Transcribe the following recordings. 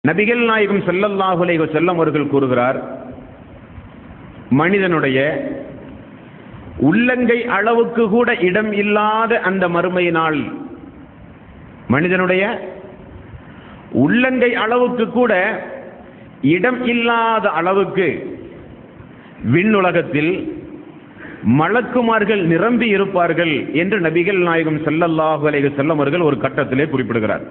நபிகள் நாயகம் ஸல்லல்லாஹு அலைஹி வஸல்லம் அவர்கள் கூறுகிறார், மனிதனுடைய உள்ளங்கை அளவுக்கு கூட இடம் இல்லாத அந்த மறுமை நாள், மனிதனுடைய உள்ளங்கை அளவுக்கு கூட இடம் இல்லாத அளவுக்கு விண்ணுலகத்தில் மலக்குமார்கள் நிரம்பி இருப்பார்கள் என்று நபிகள் நாயகம் ஸல்லல்லாஹு அலைஹி வஸல்லம் அவர்கள் ஒரு கட்டத்திலே குறிப்பிடுகிறார்.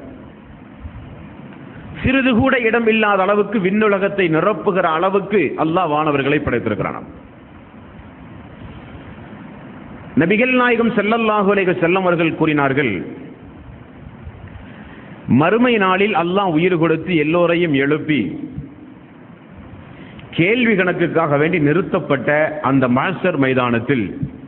சிறிது கூட இடம் இல்லாத அளவுக்கு விண்ணுலகத்தை நிரப்புகிற அளவுக்கு அல்லாஹ் வானவர்களை படைத்திருக்கிறான். நபிகள் நாயகம் ஸல்லல்லாஹு அலைஹி வஸல்லம் அவர்கள் கூறினார்கள், மறுமை நாளில் அல்லாஹ் உயிர் கொடுத்து எல்லோரையும் எழுப்பி கேள்வி கணக்குக்காக வேண்டி நிறுத்தப்பட்ட அந்த மஹ்ஷர் மைதானத்தில்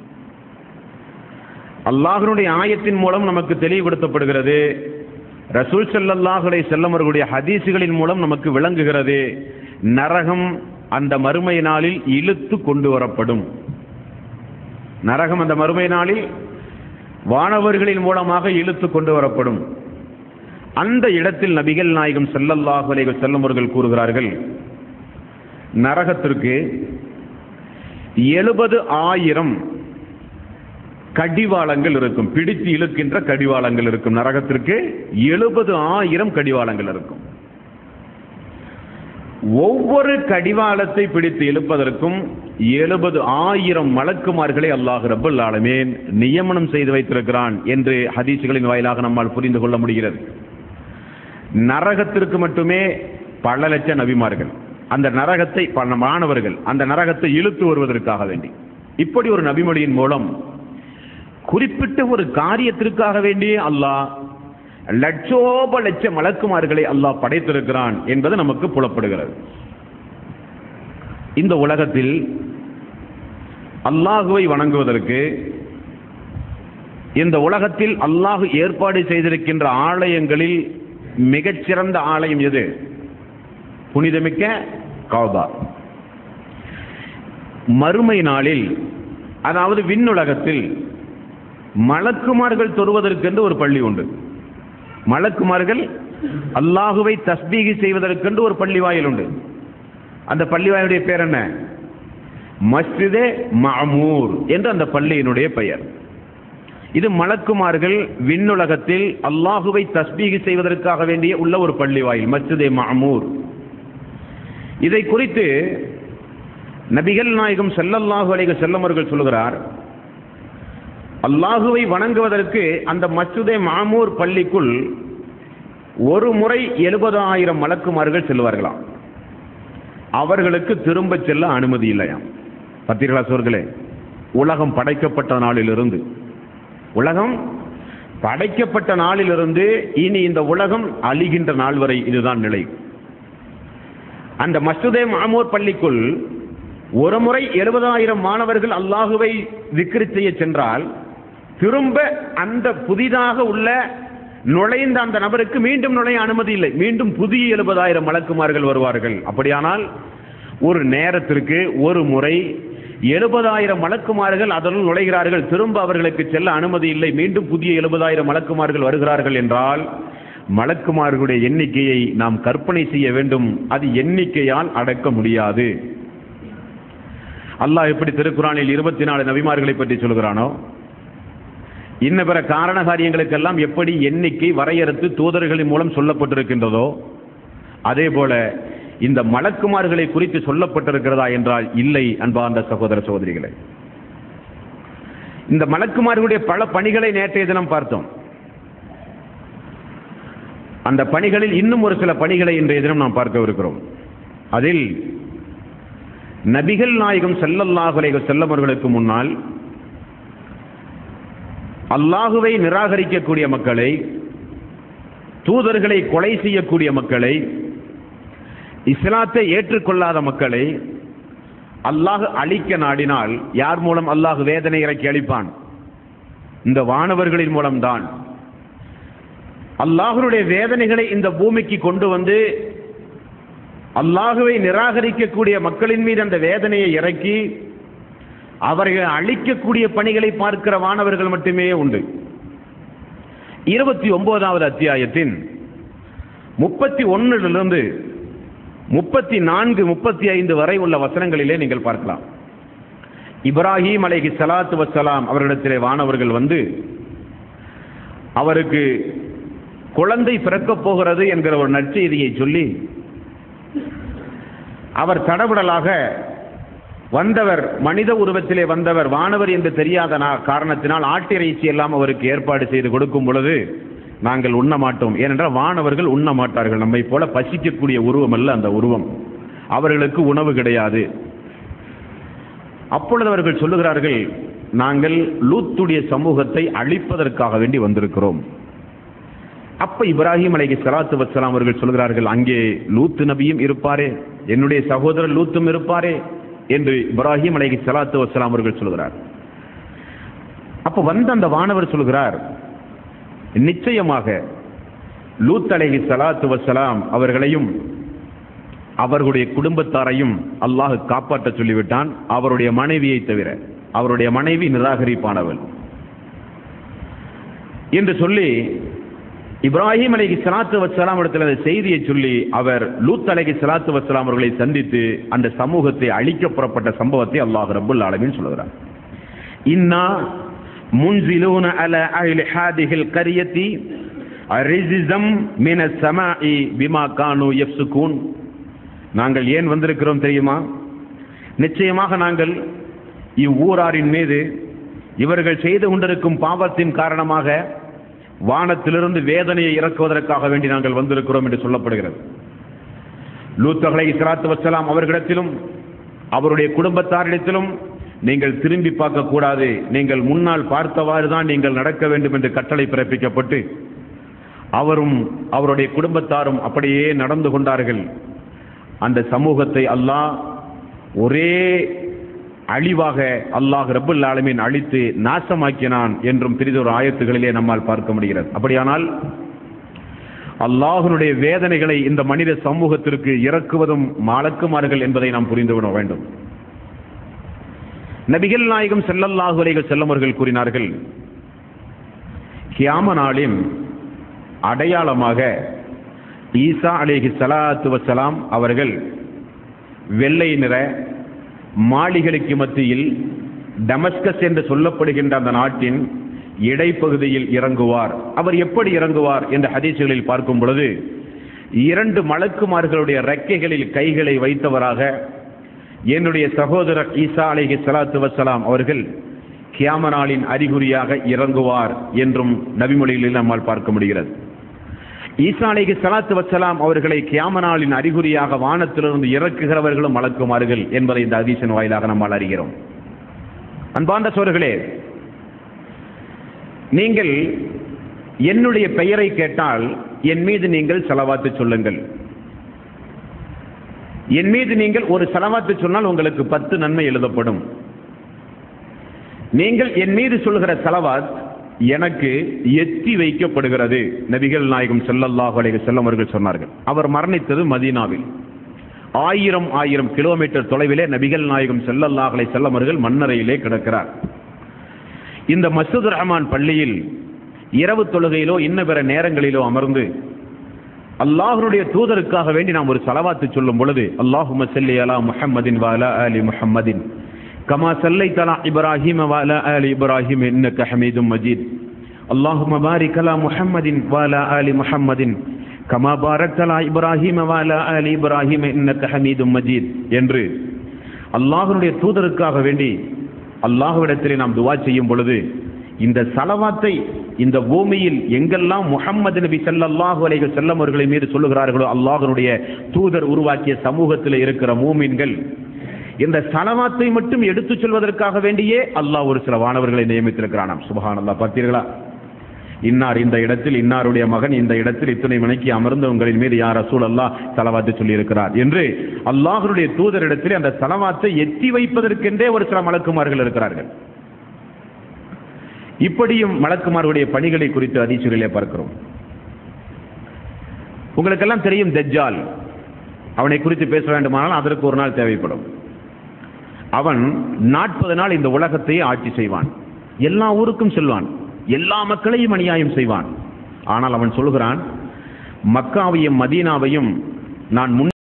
அல்லாஹ்வுடைய ஆயத்தின் மூலம் நமக்கு தெளிவுபடுத்தப்படுகிறது, ரசூல் ஸல்லல்லாஹு அலைஹி வஸல்லம் அவர்களுடைய ஹதீஸுகளின் மூலம் நமக்கு விளங்குகிறது, நரகம் அந்த மறுமை நாளில் இழுத்து கொண்டு வரப்படும். நரகம் அந்த மறுமை நாளில் வானவர்களின் மூலமாக இழுத்து கொண்டு வரப்படும். அந்த இடத்தில் நபிகள் நாயகம் ஸல்லல்லாஹு அலைஹி வஸல்லம் அவர்கள் கூறுகிறார்கள், நரகத்திற்கு 70,000 கடிவாளங்கள் இருக்கும், பிடித்து இழுக்கின்ற கடிவாளங்கள் இருக்கும். நரகத்திற்கு 70,000 கடிவாளங்கள் இருக்கும். ஒவ்வொரு கடிவாளத்தை பிடித்து இழுப்பதற்கும் 70,000 மலக்குமார்களை அல்லாஹ் ரப்பல் ஆலமீன் நியமனம் செய்து வைத்திருக்கிறான் என்று ஹதீஸ்களின் வாயிலாக நம்மால் புரிந்து கொள்ள முடிகிறது. நரகத்திற்கு மட்டுமே பல லட்ச நபிமார்கள் அந்த நரகத்தை, மாணவர்கள் அந்த நரகத்தை இழுத்து வருவதற்காக வேண்டி, இப்படி ஒரு நபிமொழியின் மூலம் குறிப்பிட்ட ஒரு காரியத்திற்காக வேண்டியே அல்லாஹ் லட்சோப லட்ச மலக்குமார்களை அல்லாஹ் படைத்திருக்கிறான் என்பது நமக்கு புலப்படுகிறது. இந்த உலகத்தில் அல்லாஹுவை வணங்குவதற்கு இந்த உலகத்தில் அல்லாஹ் ஏற்பாடு செய்திருக்கின்ற ஆலயங்களில் மிகச்சிறந்த ஆலயம் எது? புனிதமிக்க கஅபா. மறுமை நாளில், அதாவது விண்ணுலகத்தில் மலக்குமார்கள் தொழுவதற்கென்று ஒரு பள்ளி உண்டு. மலக்குமார்கள் அல்லாஹுவை தஸ்பீஹ் செய்வதற்கென்று ஒரு பள்ளி வாயில் உண்டு. அந்த பள்ளி வாயிலுடைய பேர் என்ன? மஸ்ஜிதே மஅமூர் என்று அந்த பள்ளியினுடைய பெயர். இது மலக்குமார்கள் விண்ணுலகத்தில் அல்லாஹுவை தஸ்பீஹ் செய்வதற்காக வேண்டிய உள்ள ஒரு பள்ளி வாயில், மஸ்ஜிதே மஅமூர். இதை குறித்து நபிகள் நாயகம் ஸல்லல்லாஹு அலைஹி வஸல்லம் அவர்கள் சொல்கிறார், அல்லாஹுவை வணங்குவதற்கு அந்த மஸ்ஜிதே மஅமூர் பள்ளிக்குள் ஒரு முறை 70,000 மலக்குமார்கள் செல்வார்களாம். அவர்களுக்கு திரும்ப செல்ல அனுமதி இல்லையாம். பத்திரிகா சோர்களே, உலகம் படைக்கப்பட்ட நாளிலிருந்து, உலகம் படைக்கப்பட்ட நாளிலிருந்து இனி இந்த உலகம் அழிகின்ற நாள் வரை இதுதான் நிலை. அந்த மஸ்ஜிதே மஅமூர் பள்ளிக்குள் ஒரு முறை 70,000 மாணவர்கள் அல்லாஹுவை திக்ர் செய்ய சென்றால் திரும்ப அந்த புதிதாக உள்ள நுழைந்த அந்த நபருக்கு மீண்டும் நுழைய அனுமதி இல்லை. மீண்டும் புதிய 70,000 மலக்குமார்கள் வருவார்கள். அப்படியானால் ஒரு நேரத்திற்கு ஒரு முறை 70,000 மலக்குமார்கள் அதனுள் நுழைகிறார்கள், திரும்ப அவர்களுக்கு செல்ல அனுமதி இல்லை, மீண்டும் புதிய 70,000 மலக்குமார்கள் வருகிறார்கள் என்றால் மலக்குமார்களுடைய எண்ணிக்கையை நாம் கற்பனை செய்ய வேண்டும். அது எண்ணிக்கையால் அடக்க முடியாது. அல்லாஹ் எப்படி திருக்குர்ஆனில் 24 நபிமார்களை பற்றி சொல்கிறானோ, இன்ன பிற காரண காரியங்களுக்கெல்லாம் எப்படி எண்ணிக்கை வரையறுத்து தூதர்களின் மூலம் சொல்லப்பட்டிருக்கின்றதோ, அதே போல இந்த மலக்குமார்களை குறித்து சொல்லப்பட்டிருக்கிறதா என்றால் இல்லை. அன்பார்ந்த சகோதர சகோதரிகளே, இந்த மலக்குமார்களுடைய பல பணிகளை நேற்றைய தினம் பார்த்தோம். அந்த பணிகளில் இன்னும் ஒரு சில பணிகளை இன்றைய தினம் நாம் பார்க்கவிருக்கிறோம். அதில் நபிகள் நாயகம் ஸல்லல்லாஹு அலைஹி வஸல்லம் அவர்களுக்கு முன்னால் அல்லாஹுவை நிராகரிக்கக்கூடிய மக்களை, தூதர்களை கொலை செய்யக்கூடிய மக்களை, இஸ்லாத்தை ஏற்றுக்கொள்ளாத மக்களை அல்லாஹ் அழிக்க நாடினால் யார் மூலம் அல்லாஹ் வேதனை இறக்கி அளிப்பான்? இந்த வானவர்களின் மூலம்தான். அல்லாஹ்வுடைய வேதனைகளை இந்த பூமிக்கு கொண்டு வந்து அல்லாஹுவை நிராகரிக்கக்கூடிய மக்களின் மீது அந்த வேதனையை இறக்கி அவர்கள் அழிக்கக்கூடிய பணிகளை பார்க்கிற வானவர்கள் மட்டுமே உண்டு. 29வது அத்தியாயத்தின் 31 34 35 வரை உள்ள வசனங்களிலே நீங்கள் பார்க்கலாம். இப்ராஹிம் அலைஹிஸ்ஸலாத்து வஸ்ஸலாம் அவர்களிடத்திலே வானவர்கள் வந்து அவருக்கு குழந்தை பிறக்கப் போகிறது என்கிற ஒரு நற்செய்தியை சொல்லி, அவர் தடபுடலாக வந்தவர் மனித உருவத்திலே வந்தவர் வானவர் என்று தெரியாத காரணத்தினால் ஆட்டிறைச்சி எல்லாம் அவருக்கு ஏற்பாடு செய்து கொடுக்கும் பொழுது நாங்கள் உண்ண மாட்டோம். ஏனென்றால் வானவர்கள் உண்ண மாட்டார்கள். நம்மை போல பசிக்கக்கூடிய உருவம் அல்ல அந்த உருவம். அவர்களுக்கு உணவு கிடையாது. அப்பொழுது அவர்கள் சொல்லுகிறார்கள், நாங்கள் லூத்துடைய சமூகத்தை அழிப்பதற்காக வேண்டி வந்திருக்கிறோம். அப்ப இப்ராஹிம் அலைஹிஸ்ஸலாத்து வஸ்ஸலாம் அவர்கள் சொல்கிறார்கள், அங்கே லூத்து நபியும் இருப்பாரே, என்னுடைய சகோதரர் லூத்தும் இருப்பாரே என்று இப்ராஹிம் அலைஹிஸ்ஸலாத்து வஸ்ஸலாம் அவர்கள் சொல்கிறார். அப்ப வந்த அந்த வானவர் சொல்கிறார், நிச்சயமாக லூத் அலைஹிஸ்ஸலாத்து வஸ்ஸலாம் அவர்களையும் அவர்களுடைய குடும்பத்தாரையும் அல்லாஹ் காப்பாற்ற சொல்லிவிட்டான், அவருடைய மனைவியை தவிர. அவருடைய மனைவி நிராகரிப்பானவள் என்று சொல்லி இப்ராஹிம் அலைஹிஸ்ஸலாத்து வஸ்ஸலாம் இடத்தில் அந்த செய்தியை சொல்லி அவர் லூத் அலைஹிஸ்ஸலாத்து வஸ்ஸலாம் அவர்களை சந்தித்து அந்த சமூகத்தை அழிக்க புறப்பட்ட சம்பவத்தை அல்லாஹ் ரப்புல் ஆலமீன் சொல்கிறார். இன்னா முன்சிலூன அலா அஹ்லி ஹாதிஹில் கரியதி ரிஜ்ஸம் மினஸ் ஸமாஇ பிமா கானூ யஃப்ஸுகூன். நாங்கள் ஏன் வந்திருக்கிறோம் தெரியுமா? நிச்சயமாக நாங்கள் இவ்வூராரின் மீது இவர்கள் செய்து கொண்டிருக்கும் பாவத்தின் காரணமாக வானத்திலிருந்து வேதனையை இறக்குவதற்காக வேண்டி நாங்கள் வந்திருக்கிறோம் என்று சொல்லப்படுகிறது. லூத் அலைஹிஸ்ஸலாத்து வஸ்ஸலாம் அவர்களிடத்திலும் அவருடைய குடும்பத்தாரிடத்திலும் நீங்கள் திரும்பி பார்க்க கூடாது, நீங்கள் முன்னால் பார்த்தவாறு தான் நீங்கள் நடக்க வேண்டும் என்று கட்டளை பிறப்பிக்கப்பட்டு அவரும் அவருடைய குடும்பத்தாரும் அப்படியே நடந்து கொண்டார்கள். அந்த சமூகத்தை அல்லாஹ் ஒரே அழிவாக அல்லாஹ் ரப்புல் ஆலமீன் அழித்து நாசமாக்கினான் என்றும் பிரிதொரு ஆயத்துகளிலே நம்மால் பார்க்க முடிகிறது. அப்படியானால் அல்லாஹ்வுடைய வேதனைகளை இந்த மனித சமூகத்திற்கு இறக்குவதும் மலக்குமார்கள் என்பதை நாம் புரிந்துவிட வேண்டும். நபிகள் நாயகம் ஸல்லல்லாஹு அலைஹி வஸல்லம் அவர்கள் கூறினார்கள், கியாம நாளின் அடையாளமாக ஈசா அலைஹிஸ்ஸலாத்து வஸ்ஸலாம் அவர்கள் வெள்ளை நிற மாளிகைக்கு மத்தியில் டமஸ்கஸ் என்று சொல்லப்படுகின்ற அந்த நாட்டின் இடைப்பகுதியில் இறங்குவார். அவர் எப்படி இறங்குவார் என்ற ஹதீஸ்களில் பார்க்கும் பொழுது 2 மலக்குமார்களுடைய ரெக்கைகளில் கைகளை வைத்தவராக என்னுடைய சகோதரர் ஈசா அலைஹிஸ்ஸலாத்து வஸ்ஸலாம் அவர்கள் கியாம நாளின் அறிகுறியாக இறங்குவார் என்றும் நபிமொழிகளில் நம்மால் பார்க்க முடிகிறது. ஈசா அலைஹிஸ்ஸலாத்து வஸ்ஸலாம் அவர்களை கியாம நாளின் அறிகுறியாக வானத்திலிருந்து இறக்குகிறவர்களும் மலக்குமார்கள் என்பதை இந்த ஹதீஸின் வாயிலாக நம்மால் அறிகிறோம். அன்பார்ந்த சகோதரர்களே, நீங்கள் என்னுடைய பெயரை கேட்டால் என் மீது நீங்கள் ஸலவாத்து சொல்லுங்கள். என் மீது நீங்கள் ஒரு ஸலவாத்து சொன்னால் உங்களுக்கு 10 நன்மை எழுதப்படும். நீங்கள் என் மீது சொல்கிற ஸலவாத் எனக்கு எத்தி வைக்கப்படுகிறது. நபிகள் நாயகம் ஸல்லல்லாஹு அலைஹி வஸல்லம் அவர்கள் சொன்னார்கள். அவர் மரணித்தது மதீனாவில். 1000 கிலோமீட்டர் தொலைவிலே நபிகள் நாயகம் ஸல்லல்லாஹு அலைஹி வஸல்லம் அவர்கள் மண்ணறையிலே கிடக்கிறார். இந்த மஸ்ஜிதுர் ரஹ்மான் பள்ளியில் இரவு தொழுகையிலோ இன்ன பிற நேரங்களிலோ அமர்ந்து அல்லாஹ்வுடைய தூதருக்காக வேண்டி நாம் ஒரு ஸலவாத்து சொல்லும் பொழுது, அல்லாஹும்ம ஸல்லி அலா முஹம்மதின் வ அலா ஆலி முஹம்மதின் கமா ஸல்லைத அலா இப்ராஹீம வ அலா ஆலி இப்ராஹீம இன்னக ஹமீதும் மஜீத். அல்லாஹும்ம பாரிக் அலா முஹம்மதின் வ அலா ஆலி முஹம்மதின் கமா பாரக்த அலா இப்ராஹீம வ அலா ஆலி இப்ராஹீம இன்னக ஹமீதும் மஜீத் என்று அல்லாஹ்வுடைய தூதருக்காக வேண்டி அல்லாஹ்விடத்திலே நாம் துஆ செய்யும் பொழுது, இந்த ஸலவாத்தை இந்த பூமியில் எங்கெல்லாம் முஹம்மது நபி ஸல்லல்லாஹு அலைஹி வஸல்லம் அவர்களை மீது சொல்லுகிறார்களோ அல்லாஹ்வுடைய தூதர் உருவாக்கிய சமூகத்தில் இருக்கிற மூமின்கள் இந்த ஸலவாத்தை மட்டும் எடுத்துச் சொல்வதற்காக வேண்டியே அல்லாஹ் ஒரு சில வானவர்களை நியமித்திருக்கிறானாம். சுப்ஹானல்லாஹ். பார்த்தீர்களா? இன்னார் இந்த இடத்தில், இன்னாருடைய மகன் இந்த இடத்தில் இத்தனை மணிக்கு அமர்ந்து உங்களின் மீது யா ரசூலல்லாஹ் ஸலவாத்து சொல்லி இருக்கிறார் என்று அல்லாஹ்வுடைய தூதரிடத்தில் அந்த ஸலவாத்தை எத்தி வைப்பதற்கென்றே ஒரு சில மலக்குமார்கள் இருக்கிறார்கள். இப்படியும் மலக்குமார்களுடைய பணிகளை குறித்து ஹதீஸ்களிலே பார்க்கிறோம். உங்களுக்கெல்லாம் தெரியும் தஜ்ஜால். அவனை குறித்து பேச வேண்டுமானால் அதற்கு ஒரு நாள் தேவைப்படும். அவன் 40 நாள் இந்த உலகத்தையே ஆட்சி செய்வான். எல்லா ஊருக்கும் செல்வான், எல்லா மக்களையும் அநியாயம் செய்வான். ஆனால் அவன் சொல்கிறான், மக்காவையும் மதீனாவையும் நான்